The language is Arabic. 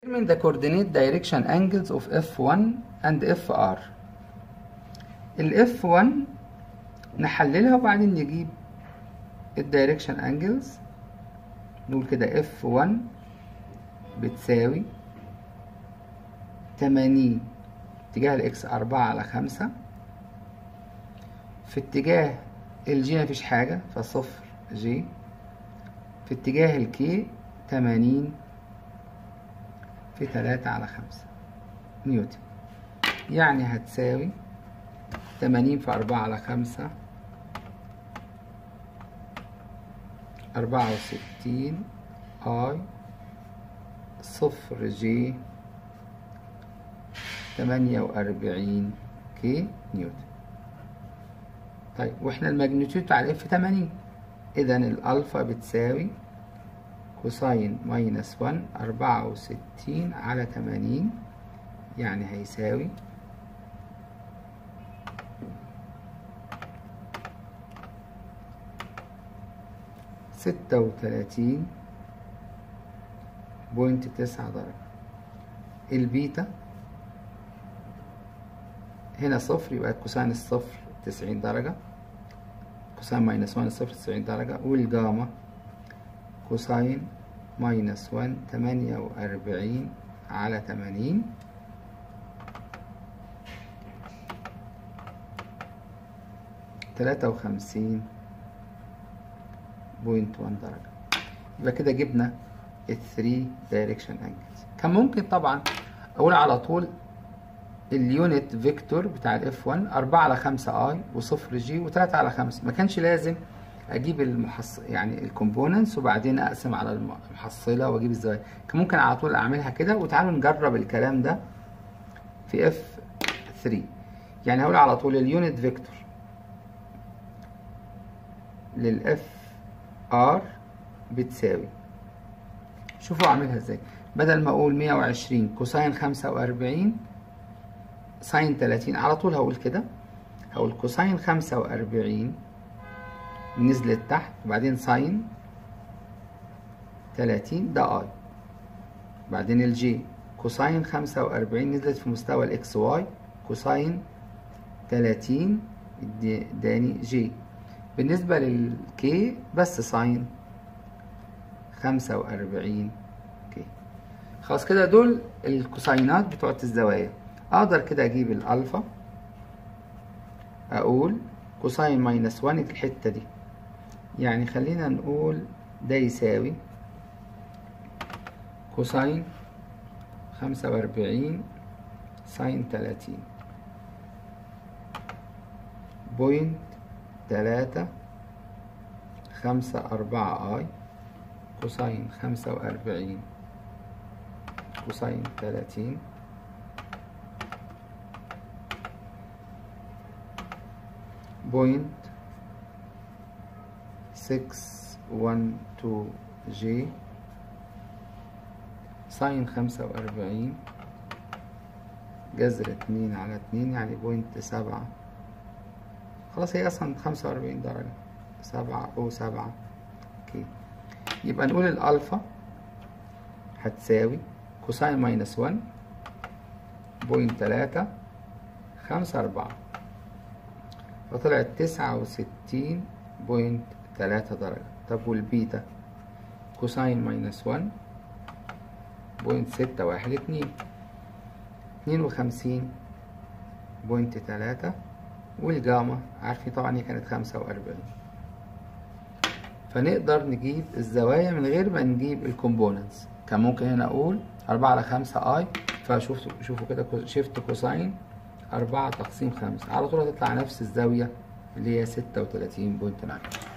Determine the coordinate direction angles of F1 and FR. ال F1 نحللها وبعدين نجيب الدايركشن انجلز. نقول كده F1 بتساوي 80 اتجاه الإكس 4/5، في اتجاه الجي مفيش حاجة فصفر جي، في اتجاه الكي 80 في 3/5 نيوتن، يعني هتساوي 80 في 4/5 64 اي صفر جي 48 كي نيوتن. طيب واحنا الماجنتيود بتاع الاف 80، اذا الالفا بتساوي كوساين ماينس 1 64/80، يعني هيساوي 36.9 درجة. البيتا هنا صفر، يبقى كوساين الصفر 90 درجة، كوساين ماينس 1 الصفر 90 درجة، والجاما كوساين ماينس 1 48/80 53.1 درجة. يبقى كده جبنا الثري دايركشن انجلز. كان ممكن طبعا اقول على طول اليونت فيكتور بتاع الاف 1 4/5 اي وصفر جي و3/5، ما كانش لازم اجيب يعني الكومبوننتس وبعدين اقسم على المحصله واجيب الزوايا. كان ممكن على طول اعملها كده. وتعالوا نجرب الكلام ده في اف 3. يعني هقول على طول اليونت فيكتور للاف ار بتساوي، شوفوا اعملها ازاي. بدل ما اقول 120 كوساين 45 ساين 30، على طول هقول كده، هقول كوساين 45 نزلت تحت وبعدين ساين 30 ده اي، بعدين الجي كوساين 45 نزلت في مستوى الاكس واي، كوساين 30 اداني جي. بالنسبة للكي بس ساين 45 كي. خلاص كده دول الكوساينات بتوعت الزوايا. اقدر كده اجيب الالفا، اقول كوساين ماينس 1 في الحتة دي، يعني خلينا نقول ده يساوي كوساين 45 ساين 30 بوينت 3.54 اي كوساين 45 كوساين 30 بوينت 612 جي ساين 45 جذر 2/2 يعني بوينت 7. خلاص هي اصلا 45 درجة 7 كي. يبقى نقول الالفا هتساوي كوساين ماينس 1 بوينت 3.54، فطلعت 69.3 درجة. طب والبيتا كوساين ماينس 1 بوينت 612 52.3، والجاما عارفين طبعا هي كانت 45. فنقدر نجيب الزوايا من غير ما نجيب الكومبوننتس. كان ممكن هنا اقول 4/5 اي، فشوفوا كده شيفت كوساين 4 تقسيم 5 على طول هتطلع نفس الزاوية اللي هي 36.9.